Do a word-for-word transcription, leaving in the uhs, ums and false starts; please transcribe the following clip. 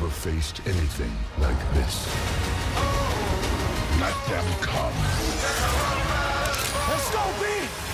never faced anything like this. Let them come. Let's go, B!